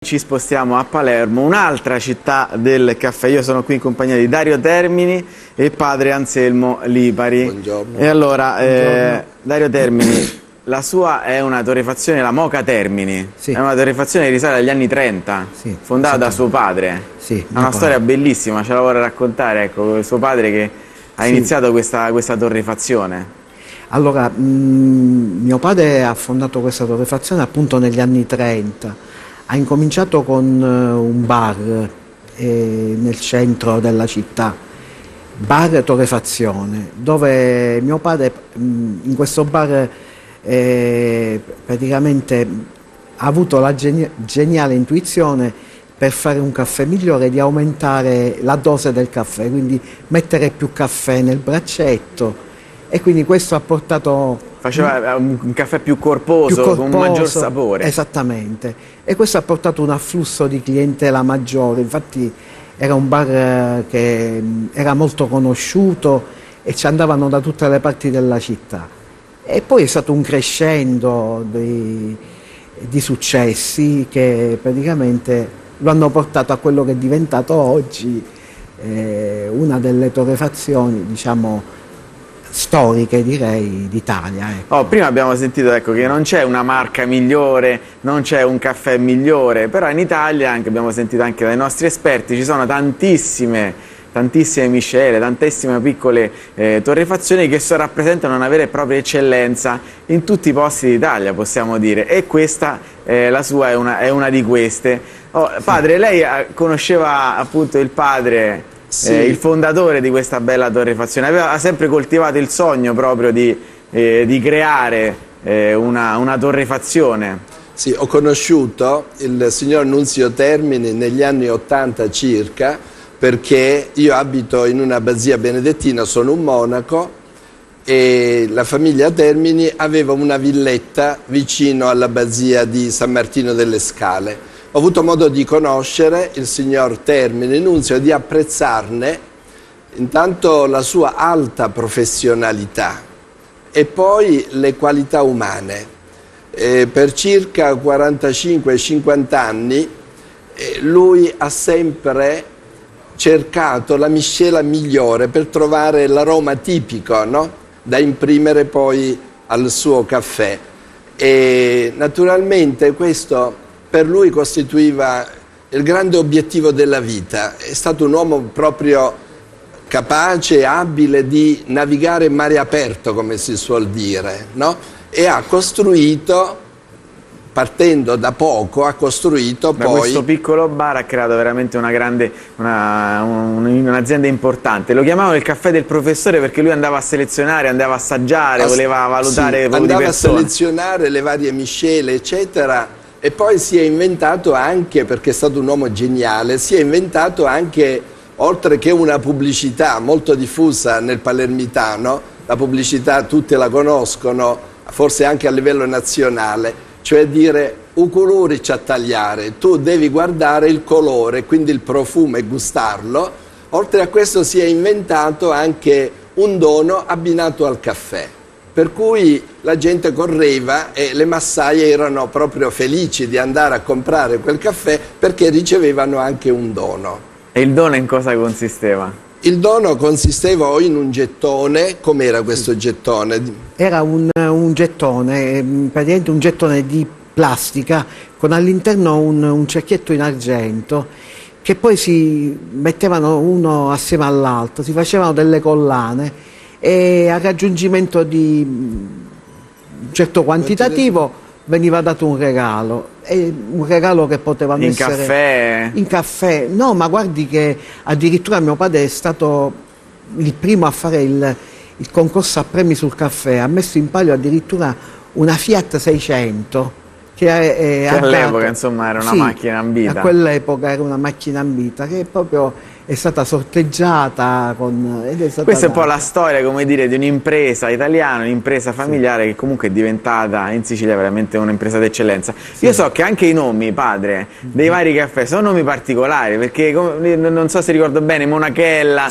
Ci spostiamo a Palermo, un'altra città del caffè. Io sono qui in compagnia di Dario Termini e padre Anselmo Lipari. Buongiorno. E allora, Dario Termini, la sua è una torrefazione, la Moka Termini. Sì. È una torrefazione che risale agli anni 30, Sì, fondata da suo padre. Sì, È una storia bellissima, ce la vuole raccontare, ecco, suo padre che ha iniziato questa torrefazione. Allora, mio padre ha fondato questa torrefazione appunto negli anni 30. Ha incominciato con un bar nel centro della città, bar torrefazione, dove mio padre in questo bar praticamente ha avuto la geniale intuizione per fare un caffè migliore di aumentare la dose del caffè, quindi mettere più caffè nel braccetto, e quindi questo ha portato... Faceva un caffè più corposo, con un maggior sapore. Esattamente, e questo ha portato un afflusso di clientela maggiore. Infatti era un bar che era molto conosciuto e ci andavano da tutte le parti della città. E poi è stato un crescendo di successi che praticamente lo hanno portato a quello che è diventato oggi una delle torrefazioni, diciamo, storiche, direi, d'Italia. Ecco. Prima abbiamo sentito, ecco, che non c'è una marca migliore, non c'è un caffè migliore, però in Italia, abbiamo sentito anche dai nostri esperti, ci sono tantissime miscele, tantissime piccole torrefazioni che rappresentano una vera e propria eccellenza in tutti i posti d'Italia, possiamo dire, e questa, la sua, è una di queste. Padre, lei conosceva appunto il padre... Sì. Il fondatore di questa bella torrefazione, ha sempre coltivato il sogno proprio di creare una torrefazione. Sì, ho conosciuto il signor Nunzio Termini negli anni 80 circa, perché io abito in una abbazia benedettina, sono un monaco, e la famiglia Termini aveva una villetta vicino all'abbazia di San Martino delle Scale. Ho avuto modo di conoscere il signor Termini Nunzio e di apprezzarne intanto la sua alta professionalità e poi le qualità umane. Per circa 45-50 anni lui ha sempre cercato la miscela migliore per trovare l'aroma tipico, no? Da imprimere poi al suo caffè. E naturalmente questo per lui costituiva il grande obiettivo della vita. È stato un uomo proprio capace e abile di navigare in mare aperto, come si suol dire, no? E ha costruito, partendo da poco, ha costruito da poi... questo piccolo bar ha creato veramente un'azienda importante. Lo chiamavano il caffè del professore perché lui andava a selezionare, andava a assaggiare, voleva valutare sì, proprio di persona. Andava a selezionare le varie miscele, eccetera. E poi si è inventato anche, perché è stato un uomo geniale, si è inventato anche, oltre che una pubblicità molto diffusa nel palermitano, la pubblicità tutti la conoscono, forse anche a livello nazionale, cioè dire "u colore ci tagliare", tu devi guardare il colore, quindi il profumo e gustarlo. Oltre a questo si è inventato anche un dono abbinato al caffè. Per cui la gente correva e le massaie erano proprio felici di andare a comprare quel caffè perché ricevevano anche un dono. E il dono in cosa consisteva? Il dono consisteva o in un gettone, com'era questo gettone? Era un gettone, praticamente un gettone di plastica con all'interno un cerchietto in argento che poi si mettevano uno assieme all'altro, si facevano delle collane e al raggiungimento di un certo quantitativo veniva dato un regalo che poteva essere in caffè. No, ma guardi che addirittura mio padre è stato il primo a fare il concorso a premi sul caffè, ha messo in palio addirittura una Fiat 600 che all'epoca insomma era una macchina ambita. A quell'epoca era una macchina ambita che proprio è stata sorteggiata Questa è un po' la storia, come dire, di un'impresa italiana, un'impresa familiare che comunque è diventata in Sicilia veramente un'impresa d'eccellenza. Io so che anche i nomi, padre, dei vari caffè sono nomi particolari, perché non so se ricordo bene, Monachella,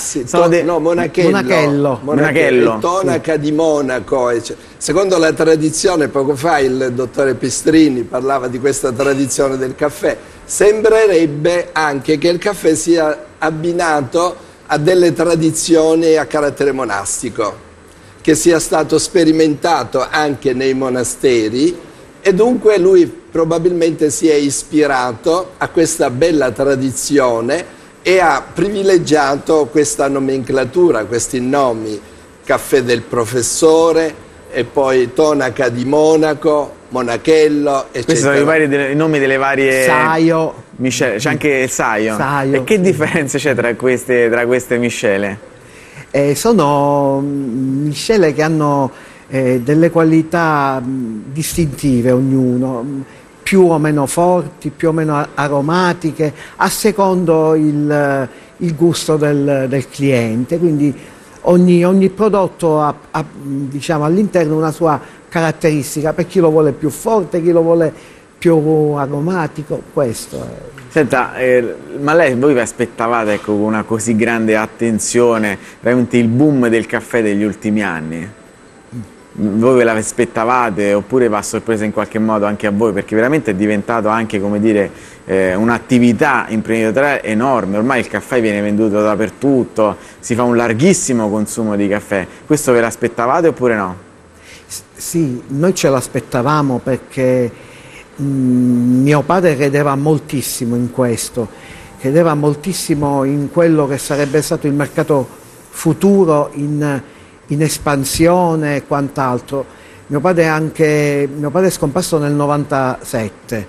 Monachello, tonaca di Monaco. Secondo la tradizione, poco fa il dottore Pistrini Mancini parlava di questa tradizione del caffè, sembrerebbe anche che il caffè sia abbinato a delle tradizioni a carattere monastico, che sia stato sperimentato anche nei monasteri, e dunque lui probabilmente si è ispirato a questa bella tradizione e ha privilegiato questa nomenclatura, questi nomi: caffè del professore, e poi tonaca di Monaco, Monachello, eccetera. Questi sono i nomi delle varie... Saio. Miscele. C'è anche il saio. Saio, E che sì. differenze c'è tra queste miscele? Sono miscele che hanno delle qualità distintive ognuno, più o meno forti, più o meno aromatiche, a secondo il gusto del cliente. Quindi ogni prodotto ha diciamo, all'interno una sua caratteristica, per chi lo vuole più forte, chi lo vuole più aromatico, questo è. Senta, ma voi vi aspettavate, ecco, con una così grande attenzione, veramente il boom del caffè degli ultimi anni? Voi ve l'aspettavate oppure va a sorpresa in qualche modo anche a voi? Perché veramente è diventato anche, come dire, un'attività imprenditoriale enorme. Ormai il caffè viene venduto dappertutto, si fa un larghissimo consumo di caffè. Questo ve l'aspettavate oppure no? Sì, noi ce l'aspettavamo perché mio padre credeva moltissimo in questo, credeva moltissimo in quello che sarebbe stato il mercato futuro in espansione e quant'altro. Mio padre è scomparso nel 97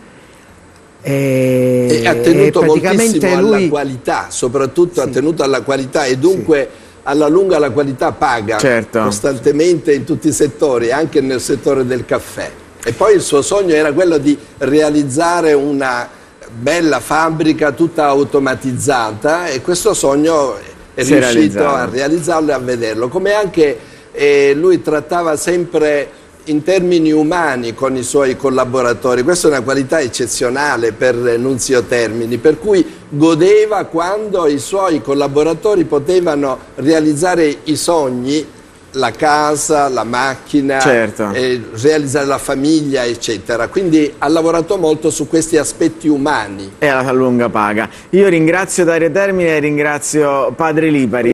e ha tenuto moltissimo alla lui... qualità, soprattutto Sì. ha tenuto alla qualità, e dunque sì, alla lunga la qualità paga, certo, costantemente in tutti i settori, anche nel settore del caffè. E poi il suo sogno era quello di realizzare una bella fabbrica tutta automatizzata, e questo sogno è riuscito a realizzarlo e a vederlo. Come anche lui trattava sempre in termini umani con i suoi collaboratori. Questa è una qualità eccezionale per Nunzio Termini, per cui godeva quando i suoi collaboratori potevano realizzare i sogni, la casa, la macchina, certo, realizzare la famiglia, eccetera. Quindi ha lavorato molto su questi aspetti umani. E alla lunga paga. Io ringrazio Dario Termini e ringrazio Padre Lipari.